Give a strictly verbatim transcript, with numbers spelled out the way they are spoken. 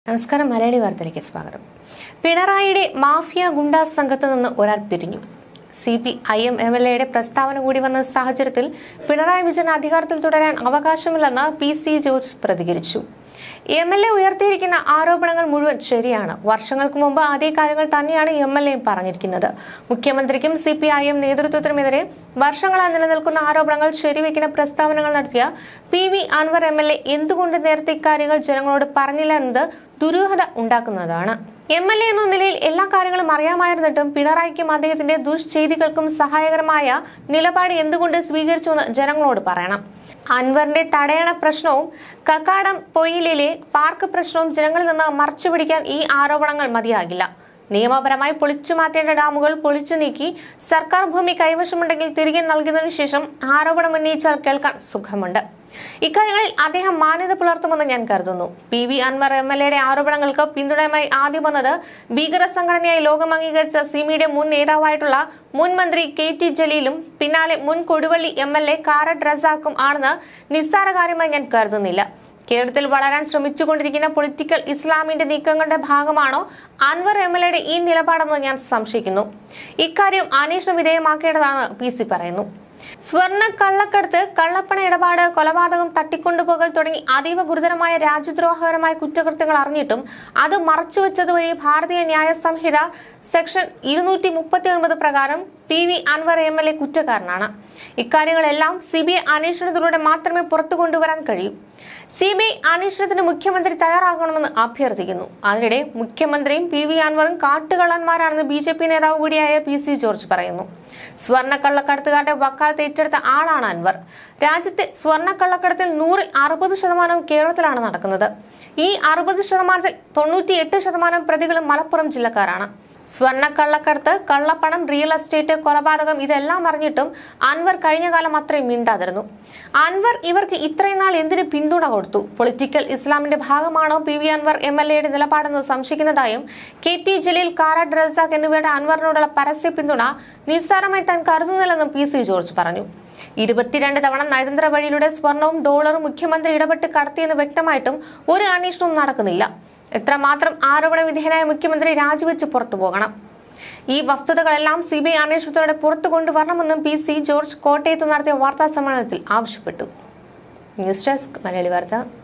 നമസ്കാരം. മലയാളി വാർത്തയിലേക്ക് സ്വാഗതം. പിണറായിയുടെ മാഫിയ ഗുണ്ടാ സംഘത്തു നിന്ന് ഒരാൾ പിരിഞ്ഞു. C P I M M L എയുടെ പ്രസ്താവന കൂടി വന്ന സാഹചര്യത്തിൽ പിണറായി വിജയൻ അധികാരത്തിൽ തുടരാൻ അവകാശമില്ലെന്ന് പി സി ജോർജ് പ്രതികരിച്ചു. എം എൽ എ ഉയർത്തിയിരിക്കുന്ന ആരോപണങ്ങൾ മുഴുവൻ ശരിയാണ്. വർഷങ്ങൾക്ക് മുമ്പ് അതേ കാര്യങ്ങൾ തന്നെയാണ് എം എൽ എയും പറഞ്ഞിരിക്കുന്നത്. മുഖ്യമന്ത്രിക്കും സി പി ഐ എം നേതൃത്വത്തിനുമെതിരെ വർഷങ്ങളായി നിലനിൽക്കുന്ന ആരോപണങ്ങൾ ശരിവെക്കുന്ന പ്രസ്താവനകൾ നടത്തിയ P V Anvar M L A എന്തുകൊണ്ട് നേരത്തെ ഇക്കാര്യങ്ങൾ ജനങ്ങളോട് പറഞ്ഞില്ല എന്നത് ദുരൂഹത ഉണ്ടാക്കുന്നതാണ്. എം എൽ എ എന്ന നിലയിൽ എല്ലാ കാര്യങ്ങളും അറിയാമായിരുന്നിട്ടും പിണറായിക്കും അദ്ദേഹത്തിന്റെ ദുഷ്ചെയ്തികൾക്കും സഹായകരമായ നിലപാട് എന്തുകൊണ്ട് സ്വീകരിച്ചുവെന്ന് ജനങ്ങളോട് പറയണം. അൻവറിന്റെ തടയണ പ്രശ്നവും കക്കാടം പൊയിലിലെ പാർക്ക് പ്രശ്നവും ജനങ്ങളിൽ നിന്ന് മറച്ചുപിടിക്കാൻ ഈ ആരോപണങ്ങൾ മതിയാകില്ല. നിയമപരമായി പൊളിച്ചു മാറ്റേണ്ട ഡാമുകൾ പൊളിച്ചു നീക്കി സർക്കാർ ഭൂമി കൈവശമുണ്ടെങ്കിൽ തിരികെ നൽകിയതിനു ശേഷം ആരോപണം ഉന്നയിച്ചാൽ കേൾക്കാൻ സുഖമുണ്ട്. ഇക്കാര്യങ്ങളിൽ അദ്ദേഹം മാന്യത പുലർത്തുമെന്ന് ഞാൻ കരുതുന്നു. P V Anvar M L എയുടെ ആരോപണങ്ങൾക്ക് പിന്തുണയുമായി ആദ്യം വന്നത് ഭീകര സംഘടനയായി ലോകം അംഗീകരിച്ച സിമിയുടെ മുൻ നേതാവായിട്ടുള്ള മുൻ മന്ത്രി കെ ടി ജലീലും പിന്നാലെ മുൻ Koduvally M L A Karat റസാഖും ആണെന്ന് നിസ്സാര കാര്യമായി ഞാൻ കരുതുന്നില്ല. കേരളത്തിൽ വളരാൻ ശ്രമിച്ചുകൊണ്ടിരിക്കുന്ന പൊളിറ്റിക്കൽ ഇസ്ലാമിന്റെ നീക്കങ്ങളുടെ ഭാഗമാണോ അൻവർ എം എൽ എയുടെ ഈ നിലപാടെന്ന് ഞാൻ സംശയിക്കുന്നു. ഇക്കാര്യം അന്വേഷണ വിധേയമാക്കേണ്ടതാണ് പി സി പറയുന്നു. സ്വർണ്ണ കള്ളക്കടത്ത്, കള്ളപ്പണ ഇടപാട്, കൊലപാതകം, തട്ടിക്കൊണ്ടുപോകൽ തുടങ്ങി അതീവ ഗുരുതരമായ രാജ്യദ്രോഹകരമായ കുറ്റകൃത്യങ്ങൾ അറിഞ്ഞിട്ടും അത് മറച്ചുവെച്ചത് വഴി ഭാരതീയ ന്യായ സംഹിത സെക്ഷൻ ഇരുന്നൂറ്റി മുപ്പത്തി ഒൻപത് പ്രകാരം P V Anvar M L A കുറ്റക്കാരനാണ്. ഇക്കാര്യങ്ങളെല്ലാം സി ബി ഐ അന്വേഷണത്തിലൂടെ മാത്രമേ പുറത്തു കൊണ്ടുവരാൻ കഴിയൂ. സി ബി ഐ അന്വേഷണത്തിന് മുഖ്യമന്ത്രി തയ്യാറാകണമെന്ന് അഭ്യർത്ഥിക്കുന്നു. അതിനിടെ മുഖ്യമന്ത്രിയും പി വി അൻവറും കാട്ടുകള്ളന്മാരാണെന്ന് ബി ജെ പി നേതാവ് കൂടിയായ പി സി ജോർജ് പറയുന്നു. സ്വർണ്ണ കള്ളക്കടത്തുകാരുടെ വക്കാലത്ത് ഏറ്റെടുത്ത ആളാണ് അൻവർ. രാജ്യത്തെ സ്വർണ്ണ കള്ളക്കടത്തിൽ നൂറിൽ അറുപത് ശതമാനവും കേരളത്തിലാണ് നടക്കുന്നത്. ഈ അറുപത് ശതമാനത്തിൽ തൊണ്ണൂറ്റി എട്ട് ശതമാനം പ്രതികളും മലപ്പുറം ജില്ലക്കാരാണ്. സ്വർണ്ണ കള്ളക്കടത്ത്, കള്ളപ്പണം, റിയൽ എസ്റ്റേറ്റ്, കൊലപാതകം ഇതെല്ലാം അറിഞ്ഞിട്ടും അൻവർ കഴിഞ്ഞ കാലം അത്രയും മിണ്ടാതിരുന്നു. അൻവർ ഇവർക്ക് ഇത്രയും നാൾ എന്തിനു പിന്തുണ കൊടുത്തു? പൊളിറ്റിക്കൽ ഇസ്ലാമിന്റെ ഭാഗമാണോ P V Anvar M L എയുടെ നിലപാടെന്ന് സംശയിക്കുന്നതായും കെ ടി ജലീൽ, കാരാട്ട് റസാഖ് എന്നിവരുടെ അൻവറിനോടുള്ള പരസ്യ പിന്തുണ നിസ്സാരമായി താൻ കരുതുന്നില്ലെന്നും പി സി ജോർജ് പറഞ്ഞു. ഇരുപത്തിരണ്ട് തവണ നയതന്ത്ര വഴിയിലൂടെ സ്വർണവും ഡോളറും മുഖ്യമന്ത്രി ഇടപെട്ട് കടത്തിയെന്ന് വ്യക്തമായിട്ടും ഒരു അന്വേഷണവും നടക്കുന്നില്ല. എത്രമാത്രം ആരോപണ വിധേയനായ മുഖ്യമന്ത്രി രാജിവെച്ച് പുറത്തു പോകണം. ഈ വസ്തുതകളെല്ലാം സി ബി ഐ അന്വേഷണത്തോടെ പുറത്തു കൊണ്ടുവരണമെന്നും പി സി ജോർജ് കോട്ടയത്ത് നടത്തിയ വാർത്താ സമ്മേളനത്തിൽ ആവശ്യപ്പെട്ടു. ന്യൂസ് ഡെസ്ക് മലയാളി വാർത്ത.